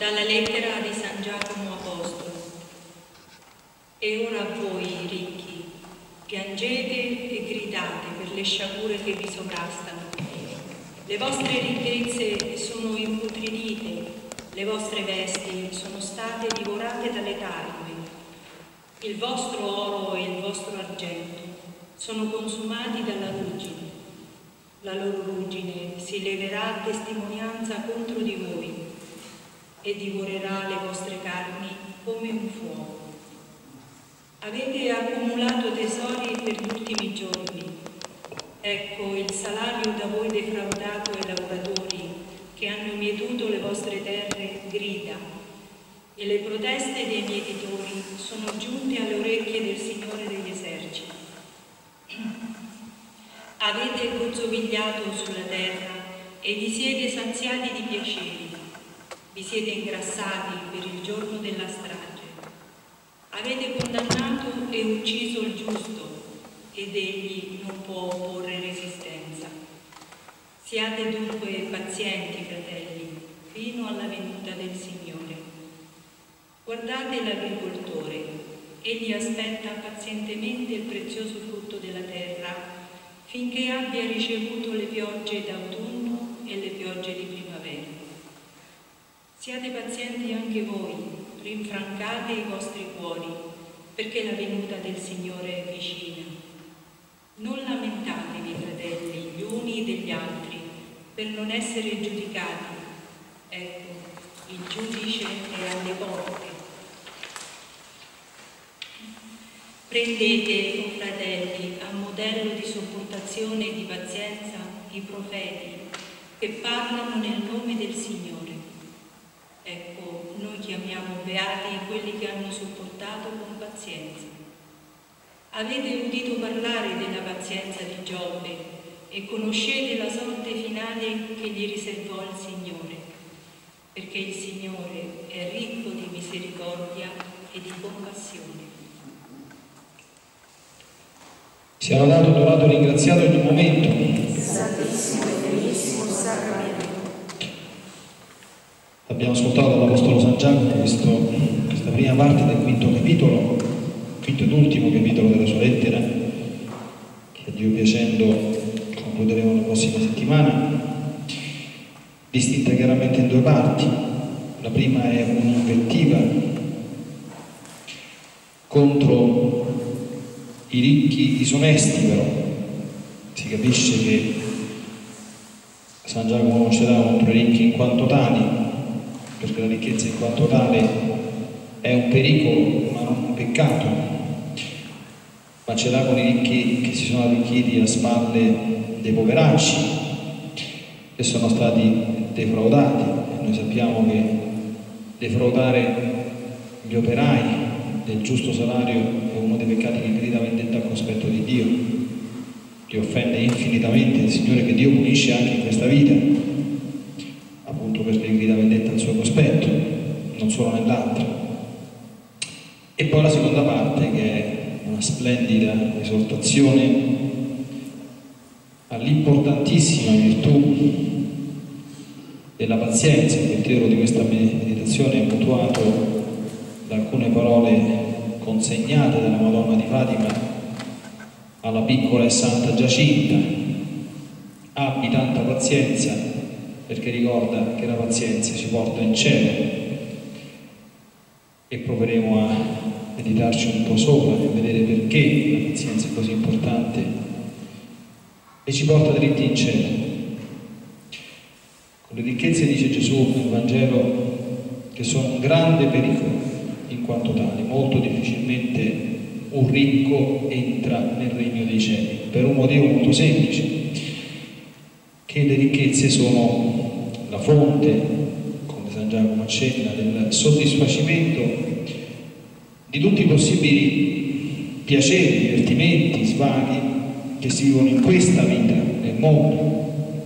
Dalla lettera di San Giacomo Apostolo. E ora a voi, ricchi, piangete e gridate per le sciagure che vi sovrastano. Le vostre ricchezze sono imputridite, le vostre vesti sono state divorate dalle tarme. Il vostro oro e il vostro argento sono consumati dalla ruggine. La loro ruggine si leverà a testimonianza contro di voi e divorerà le vostre carni come un fuoco. Avete accumulato tesori per gli ultimi giorni. Ecco il salario da voi defraudato ai lavoratori che hanno mietuto le vostre terre grida, e le proteste dei mietitori sono giunte alle orecchie del Signore degli eserciti. Avete gozzovigliato sulla terra e vi siete saziati di piaceri, vi siete ingrassati per il giorno della strage. Avete condannato e ucciso il giusto, ed egli non può opporre resistenza. Siate dunque pazienti, fratelli, fino alla venuta del Signore. Guardate l'agricoltore, egli aspetta pazientemente il prezioso frutto della terra finché abbia ricevuto le piogge d'autunno e le piogge di primavera. Siate pazienti anche voi, rinfrancate i vostri cuori, perché la venuta del Signore è vicina. Non lamentatevi, fratelli, gli uni degli altri, per non essere giudicati. Ecco, il giudice è alle porte. Prendete, o fratelli, a modello di sopportazione e di pazienza i profeti che parlano nel nome del Signore. Ecco, noi chiamiamo beati quelli che hanno sopportato con pazienza. Avete udito parlare della pazienza di Giobbe e conoscete la sorte finale che gli riservò il Signore, perché il Signore è ricco di misericordia e di compassione. Sia lodato, adorato e ringraziato in un momento. Santissimo e benissimo sacramento. Abbiamo ascoltato dall'Apostolo San Giacomo questa prima parte del quinto ed ultimo capitolo della sua lettera, che Dio piacendo concluderemo la prossima settimana, distinta chiaramente in due parti. La prima è un'invettiva contro i ricchi disonesti, però si capisce che San Giacomo non ce l'ha contro i ricchi in quanto tali, perché la ricchezza in quanto tale è un pericolo ma non un peccato, ma ce l'ha con i ricchi che si sono arricchiti a spalle dei poveracci, che sono stati defraudati. Noi sappiamo che defraudare gli operai del giusto salario è uno dei peccati che grida vendetta al cospetto di Dio, che offende infinitamente il Signore, che Dio punisce anche in questa vita, appunto perché grida vendetta al suo cospetto, non solo nell'altra. E poi la seconda parte, che è una splendida esortazione all'importantissima virtù della pazienza. Il titolo di questa meditazione è mutuato da alcune parole consegnate dalla Madonna di Fatima alla piccola e santa Giacinta: abbi tanta pazienza, perché ricorda che la pazienza ci porta in cielo. E proveremo a meditarci un po' sopra e vedere perché la pazienza è così importante e ci porta dritti in cielo. Con le ricchezze, dice Gesù nel Vangelo, che sono un grande pericolo in quanto tali. Molto difficilmente un ricco entra nel regno dei cieli, per un motivo molto semplice, che le ricchezze sono la fonte, come San Giacomo accenna, del soddisfacimento di tutti i possibili piaceri, divertimenti, svaghi che si vivono in questa vita, nel mondo.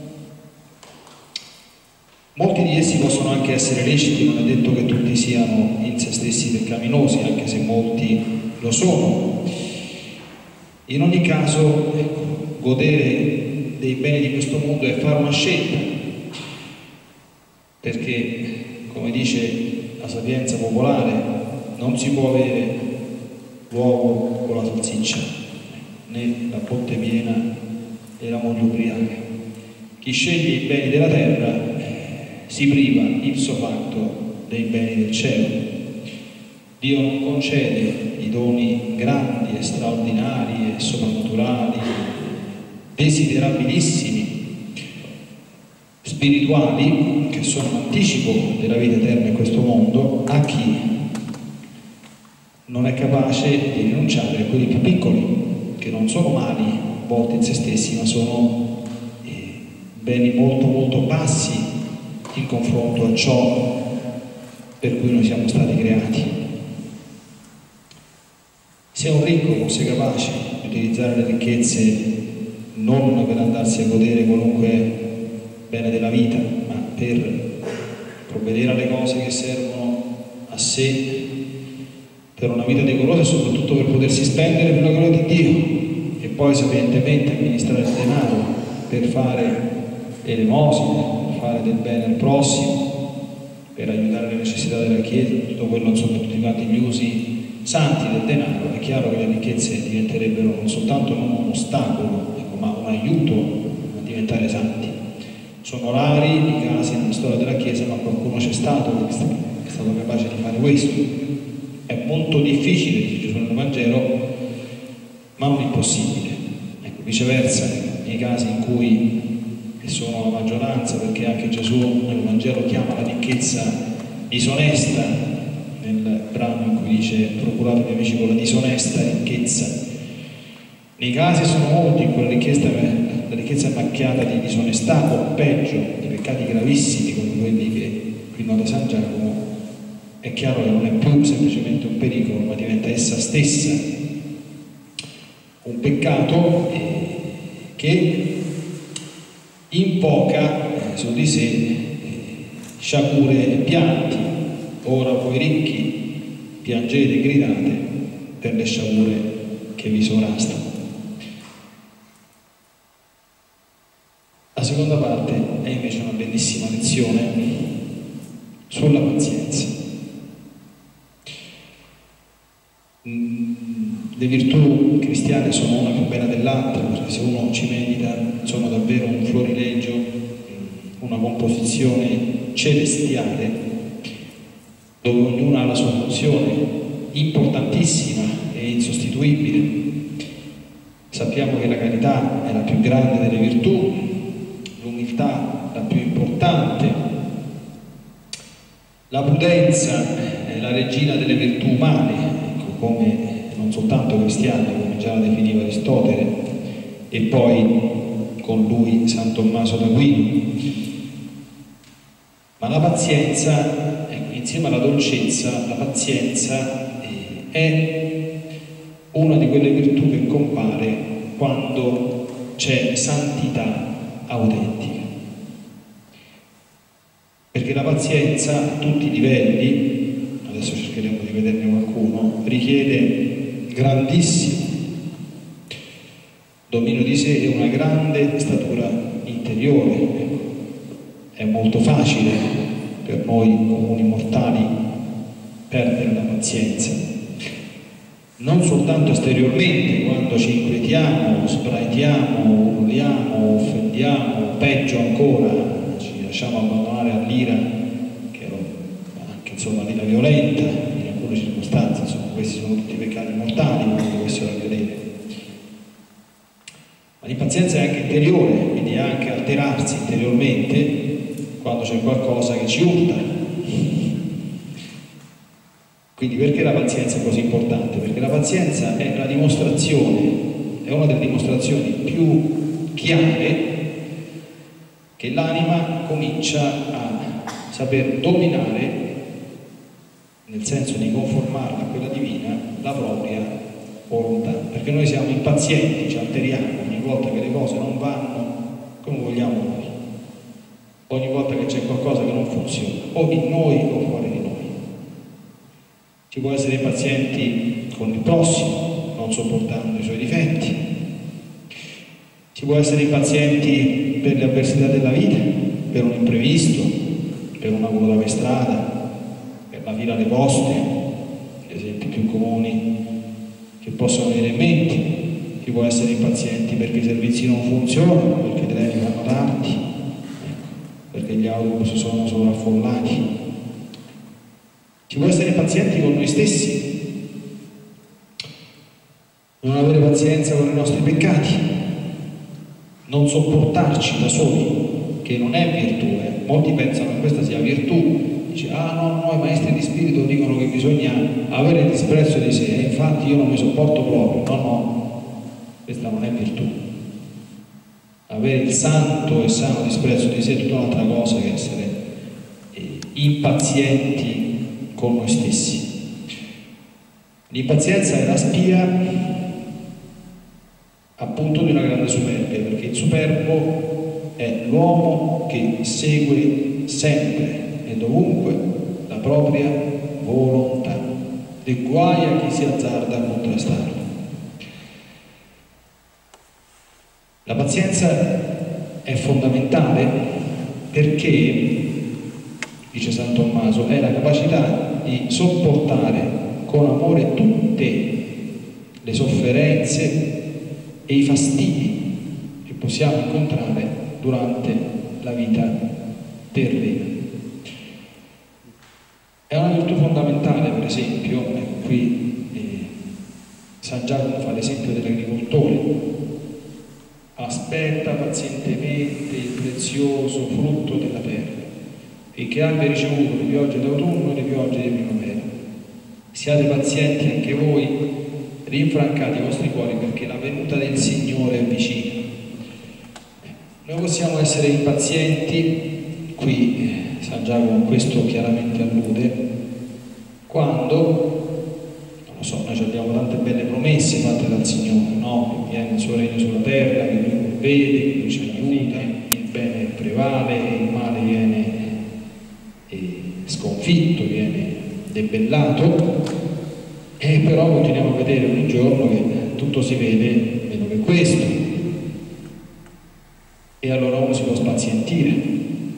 Molti di essi possono anche essere leciti, non è detto che tutti siano in se stessi peccaminosi, anche se molti lo sono. In ogni caso, godere dei beni di questo mondo è fare una scelta, perché, come dice la sapienza popolare, non si può avere l'uovo con la salsiccia, né la botte piena e la moglie ubriaca. Chi sceglie i beni della terra si priva ipso facto dei beni del cielo. Dio non concede i doni grandi e straordinari e soprannaturali, desiderabilissimi, spirituali, che sono l'anticipo della vita eterna in questo mondo, a chi non è capace di rinunciare a quelli più piccoli, che non sono mali volti in se stessi, ma sono beni molto molto bassi in confronto a ciò per cui noi siamo stati creati. Se un ricco fosse capace di utilizzare le ricchezze non per andarsi a godere qualunque bene della vita, ma per provvedere alle cose che servono a sé, per una vita decorosa e soprattutto per potersi spendere per la gloria di Dio, e poi sapientemente amministrare il denaro per fare elemosine, per fare del bene al prossimo, per aiutare le necessità della Chiesa, tutto quello, insomma, tutti quanti gli usi santi del denaro. È chiaro che le ricchezze diventerebbero non soltanto non un ostacolo, ma un aiuto a diventare santi. Sono rari i casi nella storia della Chiesa, ma qualcuno c'è stato che è stato capace di fare questo. È molto difficile, dice Gesù nel Vangelo, ma non impossibile. Ecco, viceversa, nei casi in cui, che sono la maggioranza, perché anche Gesù nel Vangelo chiama la ricchezza disonesta, nel brano in cui dice procuratevi amici con la disonesta ricchezza. Nei casi sono molti in cui la ricchezza è macchiata di disonestà o peggio, di peccati gravissimi come quelli che qui nota San Giacomo. È chiaro che non è più semplicemente un pericolo, ma diventa essa stessa un peccato che invoca su di sé sciagure e pianti. Ora voi ricchi piangete e gridate per le sciagure che vi sovrastano. La seconda parte è invece una bellissima lezione sulla pazienza. Le virtù cristiane sono una più bella dell'altra, perché se uno ci medita sono davvero un florilegio, una composizione celestiale, dove ognuna ha la sua funzione importantissima e insostituibile. Sappiamo che la carità è la più grande delle virtù, l'umiltà la più importante, la prudenza è la regina delle virtù umane, ecco, come non soltanto cristiane, come già la definiva Aristotele, e poi con lui San Tommaso d'Aquino. Ma la pazienza, insieme alla dolcezza, la pazienza è una di quelle virtù che compare quando c'è santità autentica. Perché la pazienza a tutti i livelli, adesso cercheremo di vederne qualcuno, richiede grandissimo dominio di sé e una grande statura interiore. È molto facile per noi comuni mortali perdere la pazienza, non soltanto esteriormente, quando ci inquietiamo, sbraitiamo, urliamo, offendiamo, peggio ancora, ci lasciamo abbandonare all'ira, che è anche insomma l'ira violenta in alcune circostanze. Insomma, questi sono tutti peccati mortali, come dovessero accadere. Ma l'impazienza è anche interiore, quindi è anche alterarsi interiormente quando c'è qualcosa che ci urta. Quindi perché la pazienza è così importante? Perché la pazienza è la dimostrazione, è una delle dimostrazioni più chiare che l'anima comincia a saper dominare, nel senso di conformarla a quella divina, la propria volontà. Perché noi siamo impazienti, ci alteriamo ogni volta che le cose non vanno come vogliamo noi, ogni volta che c'è qualcosa che non funziona, o in noi o fuori di noi. Si può essere pazienti con il prossimo, non sopportando i suoi difetti. Si può essere impazienti per le avversità della vita, per un imprevisto, per una coda per strada, per la fila alle poste, gli esempi più comuni che possono venire in mente. Chi può essere impazienti perché i servizi non funzionano, perché i treni vanno tardi, perché gli autobus sono sovraffollati. Chi può essere impazienti con noi stessi, non avere pazienza con i nostri peccati, non sopportarci da soli, che non è virtù. Molti pensano che questa sia virtù. Dice, no, i maestri di spirito dicono che bisogna avere disprezzo di sé, e infatti io non mi sopporto proprio. No, questa non è virtù. Avere il santo e sano disprezzo di sé è tutta un'altra cosa che essere impazienti con noi stessi. L'impazienza è la spia appunto di una grande superbia, perché il superbo è l'uomo che segue sempre e dovunque la propria volontà, e guai a chi si azzarda a contrastarla. La pazienza è fondamentale perché, dice San Tommaso, è la capacità di sopportare con amore tutte le sofferenze e i fastidi che possiamo incontrare durante la vita terrena. È una virtù fondamentale, per esempio, qui San Giacomo fa l'esempio dell'agricoltore, aspetta pazientemente il prezioso frutto della terra e che abbia ricevuto le piogge d'autunno e le piogge di primavera. Siate pazienti anche voi, rinfrancate i vostri cuori perché la venuta del Signore è vicina. Noi possiamo essere impazienti, qui San Giacomo questo chiaramente allude, quando, non lo so, noi abbiamo tante belle promesse fatte dal Signore, no? Che viene il suo regno sulla terra, che Lui provvede, che Lui ci aiuta, il bene prevale, il male viene sconfitto, viene debellato, e però continuiamo a vedere ogni giorno che tutto si vede meno che questo, e allora uno si può spazientire.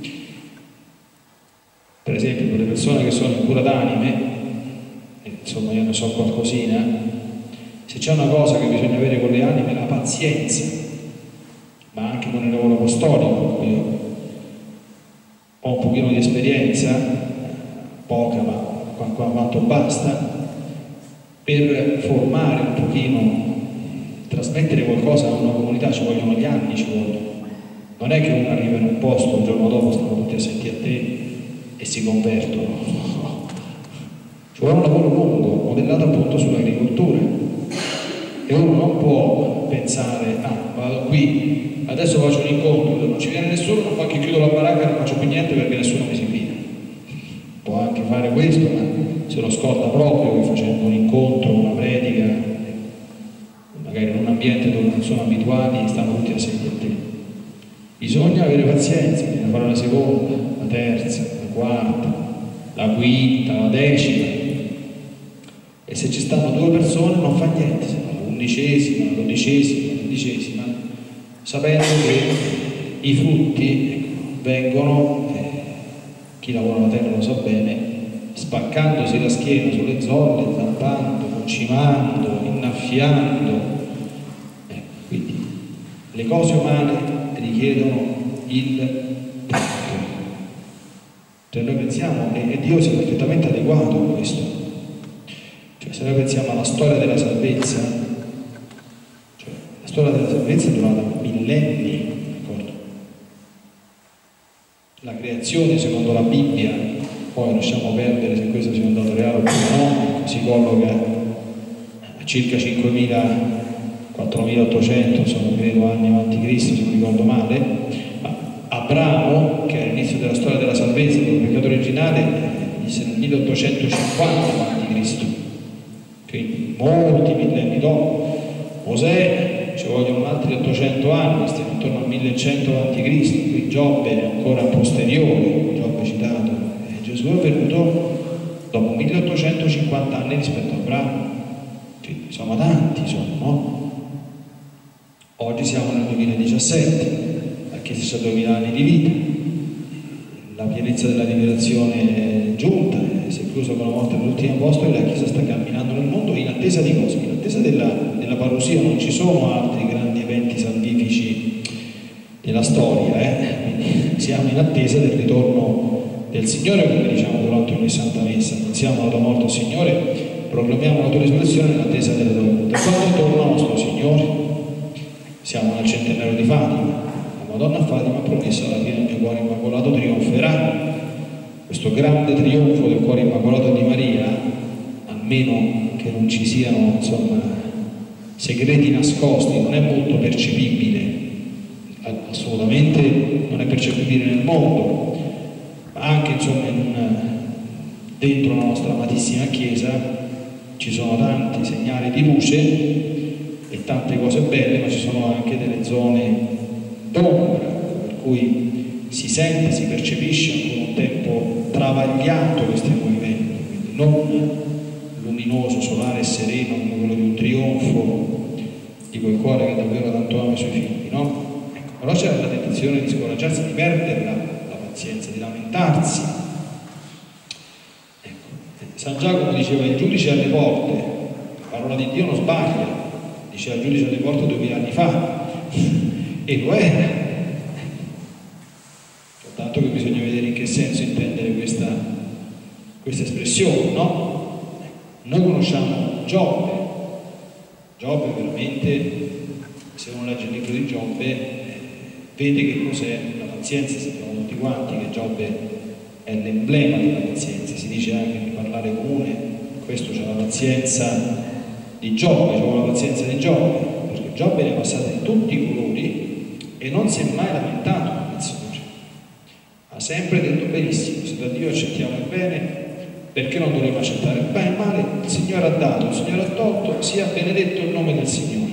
Per esempio, per le persone che sono in cura d'anime, insomma io ne so qualcosina, se c'è una cosa che bisogna avere con le anime è la pazienza, ma anche con il lavoro apostolico. Io ho un pochino di esperienza, poca ma quanto basta, per formare un pochino, trasmettere qualcosa a una comunità ci vogliono gli anni, ci vogliono. Non è che uno arriva in un posto, il giorno dopo stanno tutti a sentire a te e si convertono. No. Ci vuole un lavoro lungo, modellato appunto sull'agricoltura, e uno non può pensare, vado qui, adesso faccio un incontro, non ci viene nessuno, non fa che chiudo la baracca, non faccio più niente perché nessuno mi si fida. Può anche fare questo, ma se lo scorda proprio che facendo un incontro, una predica, magari in un ambiente dove non sono abituati, stanno tutti a sentire a te. Bisogna avere pazienza, bisogna fare la seconda, la terza, la quarta, la quinta, la decima, e se ci stanno due persone non fa niente, se fa l'11ª, la 12ª, la 15ª, sapendo che i frutti vengono, chi lavora la terra lo sa bene, spaccandosi la schiena sulle zolle, zampando, concimando, innaffiando. Quindi le cose umane richiedono il tempo. Cioè noi pensiamo, e Dio si è perfettamente adeguato a questo, cioè se noi pensiamo alla storia della salvezza, cioè la storia della salvezza è durata millenni, d'accordo? La creazione secondo la Bibbia, poi lasciamo perdere se questo sia un dato reale oppure no, si colloca a circa 5.000 4.800 sono credo anni avanti Cristo, se non ricordo male. Ma Abramo, che è all'inizio della storia della salvezza, del peccato originale, inizia nel 1850 avanti Cristo, quindi molti millenni dopo. Mosè ci vogliono altri 800 anni, stiamo intorno al 1100 avanti Cristo, qui Giobbe è ancora posteriore, Giobbe citato, e Gesù è venuto dopo 1850 anni rispetto a Abramo, quindi sono tanti, no? Oggi siamo nel 2017, la Chiesa ha 2000 anni di vita, la pienezza della rivelazione è giunta, si è inclusa con la morte degli ultimi apostoli, la Chiesa sta camminando nel mondo in attesa di cosa? In attesa della parousia. Non ci sono altri grandi eventi salvifici della storia, quindi siamo in attesa del ritorno del Signore, come diciamo durante ogni Santa Messa. Pensiamo alla tua morte, Signore, proclamiamo la tua risurrezione in attesa della tua venuta. E quando torna nostro Signore? Siamo nel centenario di Fatima. La Madonna Fatima ha promesso alla fine del mio cuore immacolato trionferà. Questo grande trionfo del cuore immacolato di Maria, almeno che non ci siano segreti nascosti, non è molto percepibile, assolutamente non è percepibile nel mondo, ma anche dentro la nostra amatissima Chiesa ci sono tanti segnali di luce e tante cose belle, ma ci sono anche delle zone d'ombra, per cui si sente, si percepisce ancora un tempo travagliato che stiamo vivendo, quindi non luminoso, solare e sereno come quello di un trionfo di quel cuore che davvero tanto ama i suoi figli, no? Ecco, però c'è la tentazione di scoraggiarsi, di perdere la pazienza, di lamentarsi. Ecco. San Giacomo diceva: il giudice alle porte, la parola di Dio non sbaglia, diceva il giudice alle porte 2000 anni fa e lo era. Tanto che bisogna vedere in che senso intendere questa espressione, no? Noi conosciamo Giobbe. Giobbe veramente, se uno legge il libro di Giobbe, vede che cos'è la pazienza. Sappiamo tutti quanti che Giobbe è l'emblema della pazienza. Si dice anche in parlare comune, questo c'è la pazienza di Giobbe, c'è la pazienza di Giobbe, perché Giobbe ne è passato di tutti i colori e non si è mai lamentato. Ha sempre detto: benissimo, se da Dio accettiamo il bene, perché non dovremmo accettare il male? Il Signore ha dato, il Signore ha tolto, sia benedetto il nome del Signore.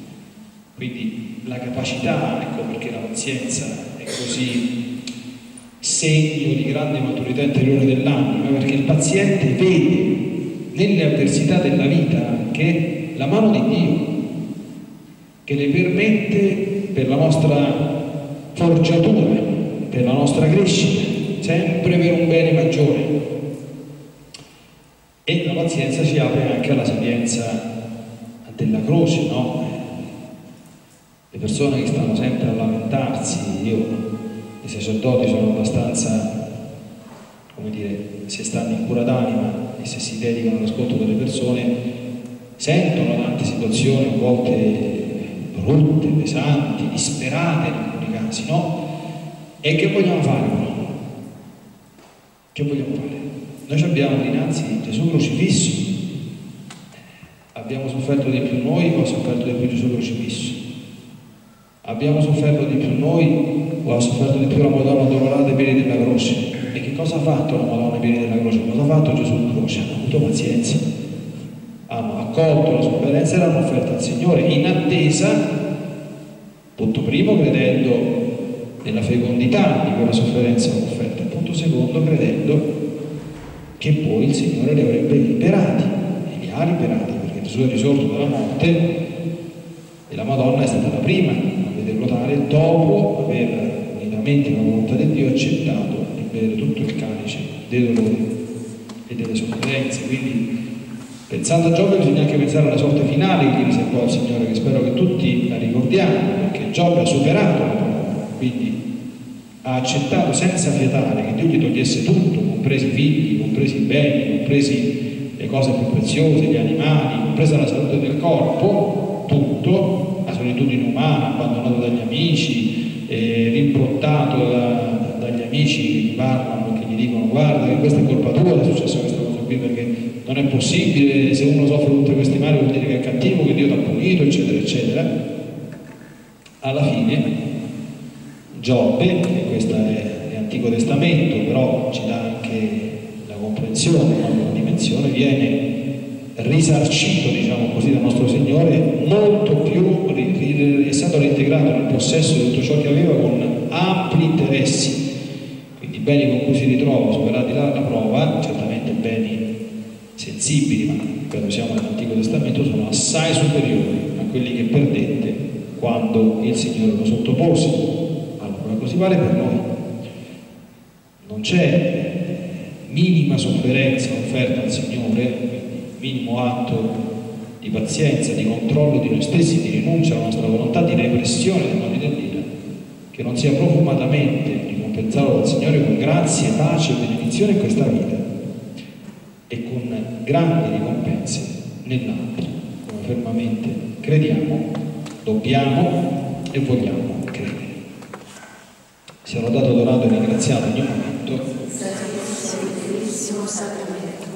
Quindi la capacità, ecco perché la pazienza è così segno di grande maturità interiore dell'anima, perché il paziente vede nelle avversità della vita anche la mano di Dio, che le permette per la nostra forgiatura, per la nostra crescita, sempre per un bene maggiore. E la pazienza ci apre anche alla sapienza della croce, no? Le persone che stanno sempre a lamentarsi, i sacerdoti sono abbastanza, come dire, se stanno in cura d'anima e se si dedicano all'ascolto delle persone, sentono tante situazioni a volte brutte, pesanti, disperate in alcuni casi, no? E che vogliamo fare però? Che vogliamo fare? Noi abbiamo dinanzi Gesù crocifisso. Abbiamo sofferto di più noi o ha sofferto di più Gesù crocifisso? Abbiamo sofferto di più noi o ha sofferto di più la Madonna addolorata ai piedi della croce? E che cosa ha fatto la Madonna ai piedi della croce? Cosa ha fatto Gesù in croce? Hanno avuto pazienza, hanno accolto la sofferenza e l'hanno offerta al Signore in attesa, punto primo, credendo nella fecondità di quella sofferenza offerta, punto secondo, credendo che poi il Signore li avrebbe liberati, e li ha liberati, perché Gesù è risorto dalla morte e la Madonna è stata la prima a vederlo tale, dopo aver unitamente con la volontà di Dio accettato di bere tutto il calice dei dolori e delle sofferenze. Quindi, pensando a Giobbe, bisogna anche pensare alla sorte finale che gli riservò al Signore, che spero che tutti la ricordiamo, perché Giobbe ha superato la prova, quindi ha accettato senza fiatare che Dio gli togliesse tutto, compresi i figli, compresi i beni, compresi le cose più preziose, gli animali, compresa la salute del corpo, tutto, la solitudine umana, abbandonato dagli amici, rimbrottato dagli amici che gli parlano, che gli dicono: guarda che questa è colpa tua, è successa questa cosa qui, perché non è possibile, se uno soffre tutti questi mali vuol dire che è cattivo, che Dio ti ha punito, eccetera, eccetera. Alla fine Giobbe, e questo è Antico Testamento, però ci dà anche la comprensione, no? La dimensione, viene risarcito, diciamo così, dal nostro Signore, molto più, è stato reintegrato nel possesso di tutto ciò che aveva con ampli interessi. Quindi i beni con cui si ritrova, superati la prova, certamente beni sensibili, ma credo siamo nell'Antico Testamento, sono assai superiori a quelli che perdette quando il Signore lo sottopose. Allora, così vale per noi. Non c'è minima sofferenza offerta al Signore, minimo atto di pazienza, di controllo di noi stessi, di rinuncia alla nostra volontà, di repressione del nome di Dio, che non sia profumatamente ricompensato dal Signore con grazie, pace e benedizione in questa vita e con grandi ricompense nell'altro, come fermamente crediamo, dobbiamo e vogliamo credere. Sia lodato, adorato e ringraziato ogni momento. Sacro Sacramentissimo Sacramento.